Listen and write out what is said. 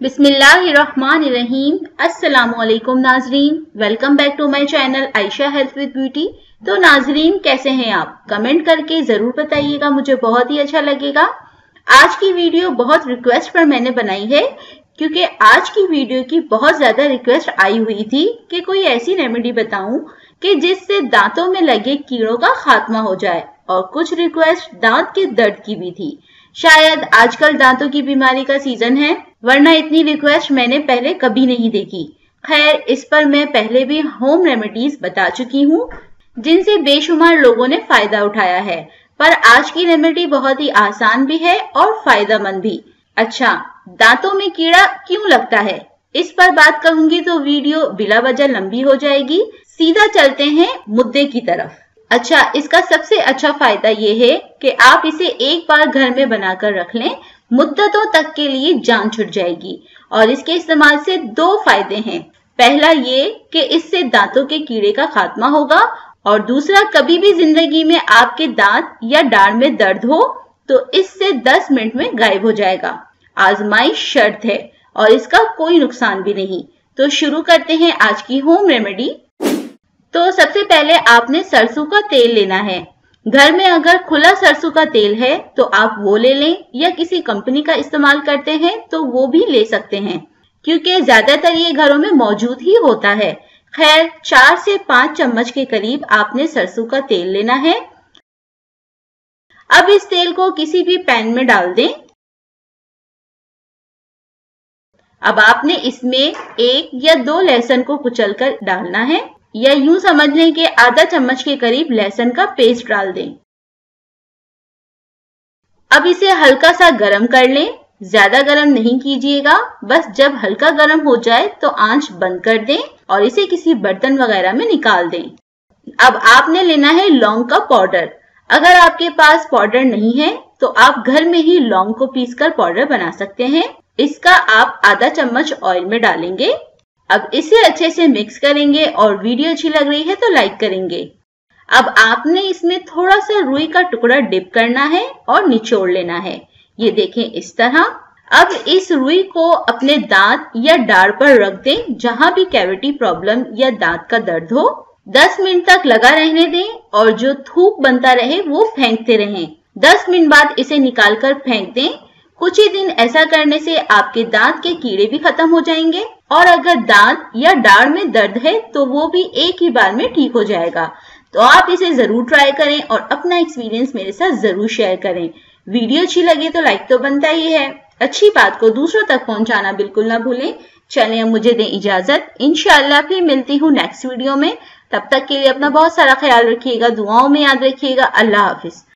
बिस्मिल्लाहिर्रहमानिर्रहीम। अस्सलामुअलैकुम नाजरीन, welcome back to my channel Ayesha health with beauty. तो नाजरीन, कैसे हैं आप? कमेंट करके जरूर बताइएगा, मुझे बहुत ही अच्छा लगेगा। आज की वीडियो बहुत रिक्वेस्ट पर मैंने बनाई है, क्योंकि आज की वीडियो की बहुत ज्यादा रिक्वेस्ट आई हुई थी कि कोई ऐसी रेमेडी बताऊं कि जिससे दांतों में लगे कीड़ों का खात्मा हो जाए, और कुछ रिक्वेस्ट दांत के दर्द की भी थी। शायद आजकल दांतों की बीमारी का सीजन है, वरना इतनी रिक्वेस्ट मैंने पहले कभी नहीं देखी। खैर, इस पर मैं पहले भी होम रेमेडीज बता चुकी हूँ, जिनसे बेशुमार लोगों ने फायदा उठाया है। पर आज की रेमेडी बहुत ही आसान भी है और फायदेमंद भी। अच्छा, दांतों में कीड़ा क्यों लगता है, इस पर बात करूंगी तो वीडियो बिला वजह लंबी हो जाएगी। सीधा चलते हैं मुद्दे की तरफ। अच्छा, इसका सबसे अच्छा फायदा ये है कि आप इसे एक बार घर में बनाकर रख लें, मुद्दतों तक के लिए जान छुट जाएगी। और इसके इस्तेमाल से दो फायदे हैं। पहला ये कि इससे दांतों के कीड़े का खात्मा होगा, और दूसरा, कभी भी जिंदगी में आपके दांत या डाढ़ में दर्द हो तो इससे 10 मिनट में गायब हो जाएगा। आजमाइश शर्त है और इसका कोई नुकसान भी नहीं। तो शुरू करते हैं आज की होम रेमेडी। तो सबसे पहले आपने सरसों का तेल लेना है। घर में अगर खुला सरसों का तेल है तो आप वो ले लें, या किसी कंपनी का इस्तेमाल करते हैं तो वो भी ले सकते हैं, क्योंकि ज्यादातर ये घरों में मौजूद ही होता है। खैर, 4 से 5 चम्मच के करीब आपने सरसों का तेल लेना है। अब इस तेल को किसी भी पैन में डाल दें। अब आपने इसमें 1 या 2 लहसुन को कुचलकर डालना है, या यूं समझ लें कि आधा चम्मच के करीब लहसुन का पेस्ट डाल दें। अब इसे हल्का सा गरम कर लें, ज्यादा गरम नहीं कीजिएगा। बस जब हल्का गरम हो जाए तो आंच बंद कर दें और इसे किसी बर्तन वगैरह में निकाल दें। अब आपने लेना है लौंग का पाउडर। अगर आपके पास पाउडर नहीं है तो आप घर में ही लौंग को पीसकर पाउडर बना सकते हैं। इसका आप आधा चम्मच ऑयल में डालेंगे। अब इसे अच्छे से मिक्स करेंगे, और वीडियो अच्छी लग रही है तो लाइक करेंगे। अब आपने इसमें थोड़ा सा रुई का टुकड़ा डिप करना है और निचोड़ लेना है। ये देखें, इस तरह। अब इस रुई को अपने दांत या डाढ़ पर रख दें, जहां भी कैविटी प्रॉब्लम या दांत का दर्द हो। 10 मिनट तक लगा रहने दें, और जो थूक बनता रहे वो फेंकते रहें। 10 मिनट बाद इसे निकालकर फेंक दें। कुछ ही दिन ऐसा करने से आपके दांत के कीड़े भी खत्म हो जाएंगे, और अगर दांत या डाढ़ में दर्द है तो वो भी एक ही बार में ठीक हो जाएगा। तो आप इसे जरूर ट्राई करें और अपना एक्सपीरियंस मेरे साथ जरूर शेयर करें। वीडियो अच्छी लगे तो लाइक तो बनता ही है। अच्छी बात को दूसरों तक पहुंचाना बिल्कुल ना भूलें। चलिए, अब मुझे दें इजाजत। इंशाल्लाह फिर मिलती हूँ नेक्स्ट वीडियो में। तब तक के लिए अपना बहुत सारा ख्याल रखिएगा, दुआओं में याद रखिएगा। अल्लाह हाफिज।